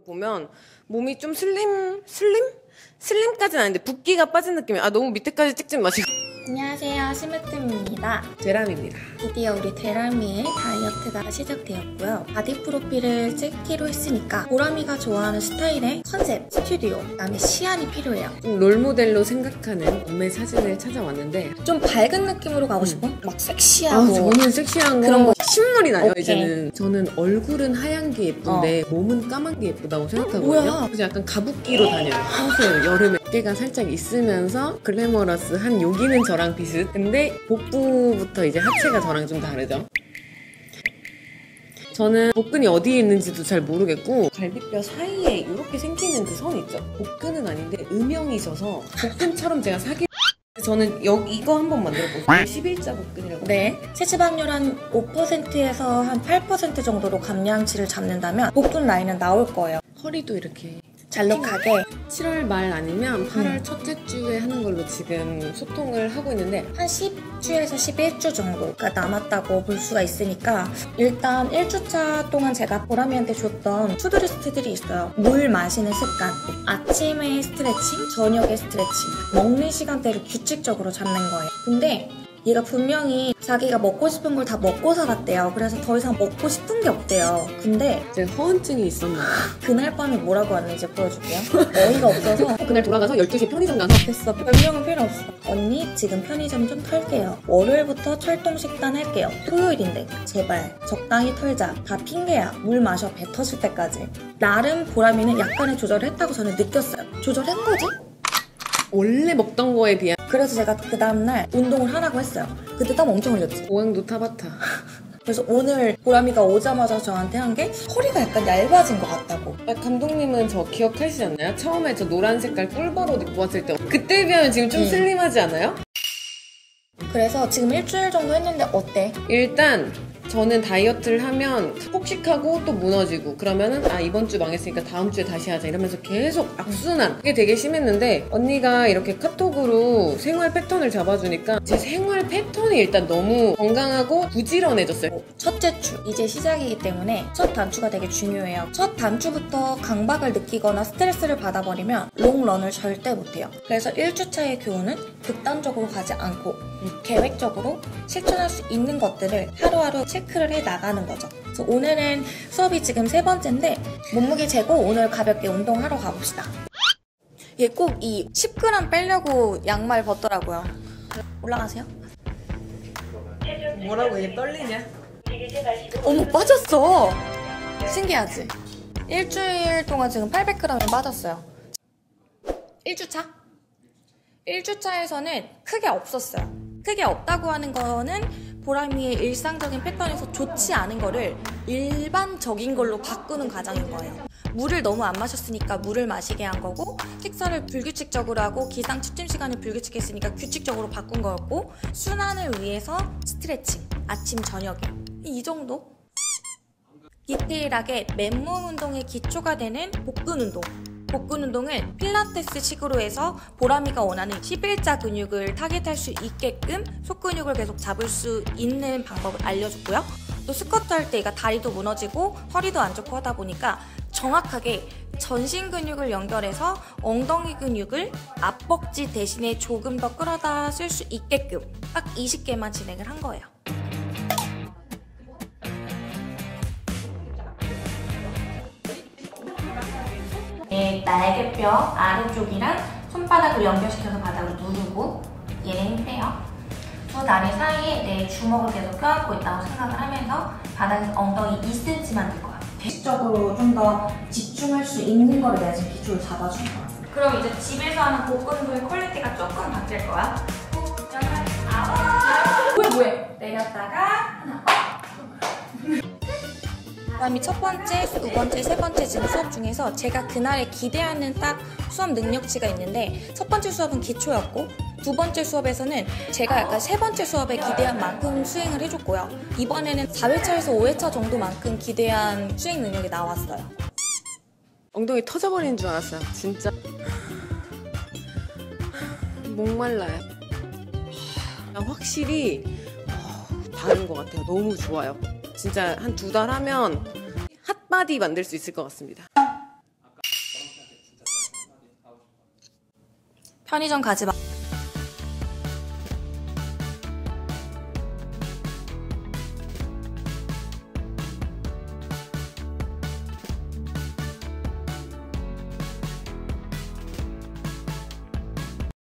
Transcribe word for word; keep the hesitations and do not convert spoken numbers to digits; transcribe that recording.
보면 몸이 좀 슬림? 슬림? 슬림까지는 아닌데 붓기가 빠진 느낌이야. 아 너무 밑에까지 찍지 마시고. 안녕하세요, 심으뜸입니다. 제람입니다. 드디어 우리 데라미의 다이어트가 시작되었고요. 바디 프로필을 찍기로 했으니까 보람이가 좋아하는 스타일의 컨셉, 스튜디오, 그다음에 시안이 필요해요. 좀 롤모델로 생각하는 몸매 사진을 찾아왔는데 좀 밝은 느낌으로 가고 싶어? 막 아 섹시하고 저는 섹시한 거 그런 거. 신물이 나요. 오케이. 이제는 저는 얼굴은 하얀 게 예쁜데 몸은 까만 게 예쁘다고 생각하거든요. 뭐야? 그래서 약간 가부끼로 다녀요. 평소에 여름에 어깨가 살짝 있으면서 글래머러스한 여기는 저랑 비슷. 근데 복부부터 이제 하체가 저랑 좀 다르죠. 저는 복근이 어디에 있는지도 잘 모르겠고 갈비뼈 사이에 이렇게 생기는 그 선 있죠? 복근은 아닌데 음영이 져서 복근처럼 제가 사기 저는 여기 이거 한번 만들어보세요. 십일자 복근이라고. 네, 체지방률 한 오 퍼센트에서 한 팔 퍼센트 정도로 감량치를 잡는다면 복근 라인은 나올 거예요. 허리도 이렇게 잘록하게. 칠월 말 아니면 팔월 첫째 주에 하는 걸로 지금 소통을 하고 있는데 한 십 주에서 십일 주 정도가 남았다고 볼 수가 있으니까 일단 일 주차 동안 제가 보람이한테 줬던 투두리스트들이 있어요. 물 마시는 습관, 아침에 스트레칭, 저녁에 스트레칭, 먹는 시간대를 규칙적으로 잡는 거예요. 근데 얘가 분명히 자기가 먹고 싶은 걸 다 먹고 살았대요. 그래서 더 이상 먹고 싶은 게 없대요. 근데 제가 허언증이 있었나 봐요. 그날 밤에 뭐라고 왔는지 보여줄게요. 어이가 없어서 그날 돌아가서 열두 시 편의점 가서 됐어. 별명은 필요 없어. 언니 지금 편의점 좀 털게요. 월요일부터 철동 식단 할게요. 토요일인데 제발 적당히 털자. 다 핑계야. 물 마셔. 배 터질 때까지. 나름 보람이는 약간의 조절을 했다고 저는 느꼈어요. 조절한 거지? 원래 먹던 거에 비한 그래서 제가 그 다음날 운동을 하라고 했어요. 그때 땀 엄청 흘렸지. 고강도 타바타. 그래서 오늘 보람이가 오자마자 저한테 한 게 허리가 약간 얇아진 것 같다고. 아, 감독님은 저 기억하시지 않나요? 처음에 저 노란 색깔 꿀버옷 입고 왔을 때 그때에 비하면 지금 좀 응. 슬림하지 않아요? 그래서 지금 일주일 정도 했는데 어때? 일단 저는 다이어트를 하면 폭식하고 또 무너지고 그러면은 아 이번 주 망했으니까 다음 주에 다시 하자 이러면서 계속 악순환 그게 되게 심했는데 언니가 이렇게 카톡으로 생활 패턴을 잡아주니까 제 생활 패턴이 일단 너무 건강하고 부지런해졌어요. 첫째 주 이제 시작이기 때문에 첫 단추가 되게 중요해요. 첫 단추부터 강박을 느끼거나 스트레스를 받아버리면 롱런을 절대 못해요. 그래서 일 주차의 교훈은 극단적으로 가지 않고 계획적으로 실천할 수 있는 것들을 하루하루 체크를 해 나가는 거죠. 그래서 오늘은 수업이 지금 세 번째인데 몸무게 재고 오늘 가볍게 운동하러 가봅시다. 얘 꼭 이 십 그램 빼려고 양말 벗더라고요. 올라가세요. 뭐라고 이게 떨리냐? 어머 빠졌어. 신기하지? 일주일 동안 지금 팔백 그램이 빠졌어요. 일 주차? 일 주차에서는 크게 없었어요. 크게 없다고 하는 거는 보람이의 일상적인 패턴에서 좋지 않은 거를 일반적인 걸로 바꾸는 과정인 거예요. 물을 너무 안 마셨으니까 물을 마시게 한 거고, 식사를 불규칙적으로 하고 기상 취침 시간을 불규칙했으니까 규칙적으로 바꾼 거였고, 순환을 위해서 스트레칭, 아침 저녁에 이 정도? 디테일하게 맨몸 운동의 기초가 되는 복근 운동, 복근 운동을 필라테스 식으로 해서 보람이가 원하는 십일자 근육을 타겟할 수 있게끔 속근육을 계속 잡을 수 있는 방법을 알려줬고요. 또 스쿼트 할 때 얘가 다리도 무너지고 허리도 안 좋고 하다 보니까 정확하게 전신 근육을 연결해서 엉덩이 근육을 앞벅지 대신에 조금 더 끌어다 쓸 수 있게끔 딱 이십 개만 진행을 한 거예요. 네, 날개뼈 아래쪽이랑 손바닥을 연결시켜서 바닥을 누르고 얘네 힘 빼요. 두 다리 사이에 내 주먹을 계속 껴안고 있다고 생각을 하면서 바닥에서 엉덩이 이 센티미터 만들 거야. 대식적으로 좀 더 집중할 수 있는 거를 내가 지금 기초를 잡아준 거야. 그럼 이제 집에서 하는 복근 운동의 퀄리티가 조금 바뀔 거야. 후, 연말, 아홉. 뭐해 뭐해. 내렸다가 하나. 그다음에 첫 번째, 두 번째, 세 번째 지금 수업 중에서 제가 그날에 기대하는 딱 수업 능력치가 있는데 첫 번째 수업은 기초였고 두 번째 수업에서는 제가 약간 세 번째 수업에 기대한 만큼 수행을 해줬고요. 이번에는 사 회차에서 오 회차 정도만큼 기대한 수행 능력이 나왔어요. 엉덩이 터져버리는 줄 알았어요. 진짜 목말라요. 확실히 다른 것 같아요. 너무 좋아요. 진짜 한 두 달 하면 핫바디 만들 수 있을 것 같습니다. 편의점 가지 마.